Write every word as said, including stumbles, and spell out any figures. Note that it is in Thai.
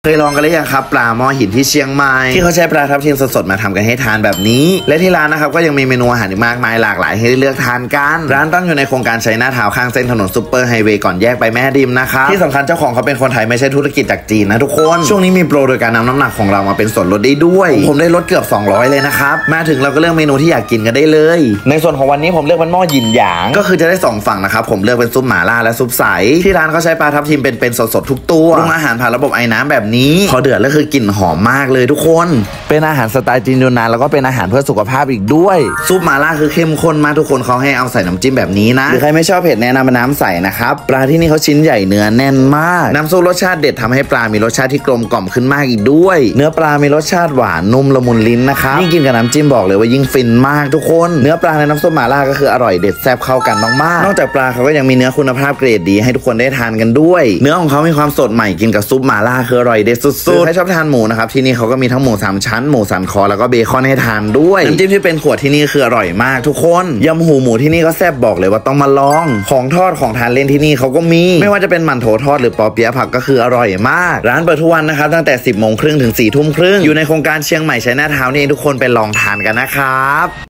เคยลองกันหรือยังครับปลาหม้อหินที่เชียงใหม่ที่เขาใช้ปลาทับทิมสดๆมาทำกันให้ทานแบบนี้และที่ร้านนะครับก็ยังมีเมนูอาหารอีกมากมายหลากหลายให้เลือกทานกันร้านตั้งอยู่ในโครงการชัยนาทาวน์ข้างเส้นถนนซุปเปอร์ไฮเวย์ก่อนแยกไปแม่ดิมนะครับที่สำคัญเจ้าของเขาเป็นคนไทยไม่ใช่ธุรกิจจากจีนนะทุกคนช่วงนี้มีโปรโดยการนำน้ำหนักของเรามาเป็นส่วนลดได้ด้วยผมได้ลดเกือบสองร้อยเลยนะครับมาถึงเราก็เลือกเมนูที่อยากกินกันได้เลยในส่วนของวันนี้ผมเลือกเป็นหม้อหยินหยางก็คือจะได้สองฝั่งนะครับผมเลือกเป็นซุปหม่าล่าและซุปใสที่ร้านเขาใช้ปลาทับทิมเป็นๆสดๆทุกตัวปรุงอาหารผ่านระบบไอ้น้ำแบบนี้พอเดือดแล้วคือกลิ่นหอมมากเลยทุกคนเป็นอาหารสไตล์จีนยูนานแล้วก็เป็นอาหารเพื่อสุขภาพอีกด้วยซุปหม่าล่าคือเข้มข้นมากทุกคนเขาให้เอาใส่น้ำจิ้มแบบนี้นะหรือใครไม่ชอบเผ็ดแนะนำเป็นน้ำใสนะครับปลาที่นี่เขาชิ้นใหญ่เนื้อแน่นมากน้ำซุปรสชาติเด็ดทำให้ปลามีรสชาติที่กลมกล่อมขึ้นมากอีกด้วยเนื้อปลามีรสชาติหวานนุ่มละมุนลิ้นนะครับยิ่งกินกับน้ำจิ้มบอกเลยว่ายิ่งฟินมากทุกคนเนื้อปลาในน้ำซุปหม่าล่าก็คืออร่อยเด็ดแซ่บเข้ากันมากๆนอกจากปลาเขาก็ยังมีเนื้อคุณภาพเกรดดีให้ทุกคนได้ทานกันด้วยเนื้อของเขามีความสดใหม่กินกับซุปหม่าล่าคืออร่อยเด็ดสุดๆใครชอบทานหมูนะครับที่นี่เขาก็มีทั้งหมูสามชั้นหมูสันคอแล้วก็เบคอนให้ทานด้วยน้ำจิ้มที่เป็นขวดที่นี่คืออร่อยมากทุกคนยำหูหมูที่นี่ก็แซ่บบอกเลยว่าต้องมาลองของทอดของทานเล่นที่นี่เขาก็มีไม่ว่าจะเป็นหมั่นโถทอดหรือปอเปี๊ยะผักก็คืออร่อยมากร้านเปิดทุกวันนะครับตั้งแต่สิบโมงครึ่งถึงสี่ทุ่มครึ่งอยู่ในโครงการเชียงใหม่ชัยนาทาวน์นี่ทุกคนไปลองทานกันนะครับ